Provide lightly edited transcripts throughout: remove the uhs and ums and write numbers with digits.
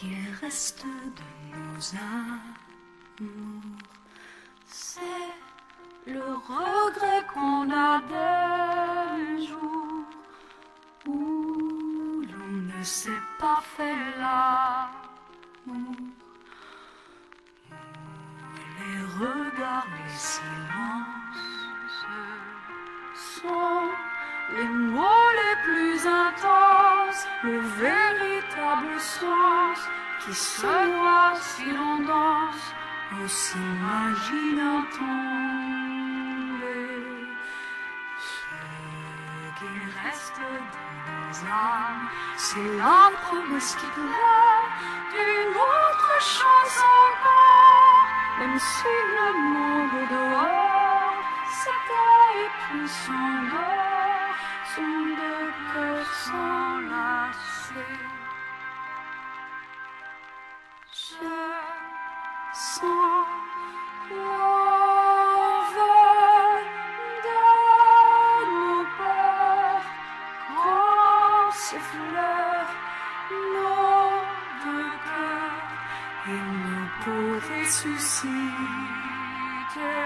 qu'il reste de nos amours. C'est le regret qu'on a des jours où l'on ne s'est pas fait l'amour, où les regards, les silences sont les mots les plus intenses, le véritable sens qui se voit si l'on danse ou s'imagine tomber. Ce qu'il reste de nos âmes, c'est la promesse qui pleure d'une autre chance encore, même si le monde dehors s'éteint et puis s'endort, sont deux cœurs s'enlacer. Je sens l'envol de nos peurs quand s'effleurent nos deux cœurs et nos peaux ressuscitent.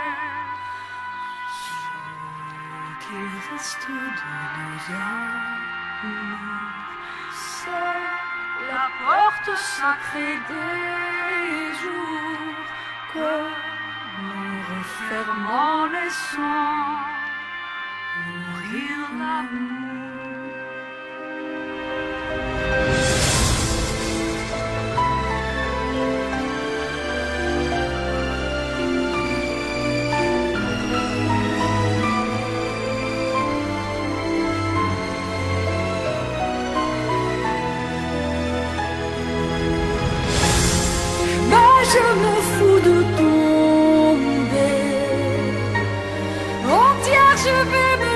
Ce qu'il reste de nos amours, c'est la porte sacrée des jours que nous refermons, laissant mourir l'amour. Je me fous de tomber, entière je vais me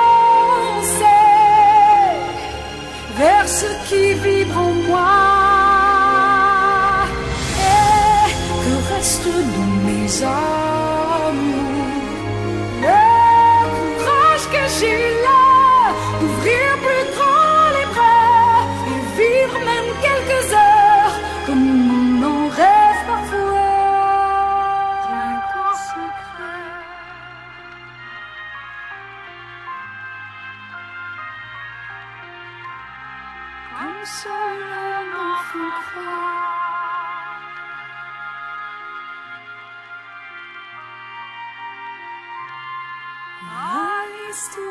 lancer vers ce qui vibre en moi. Et que reste de mes amours, le courage que j'ai eu là d'ouvrir plus grand les bras et vivre même quelques heures comme on rêve parfois, rien qu'en secret. Comme seul un enfant croit. À l'histoire.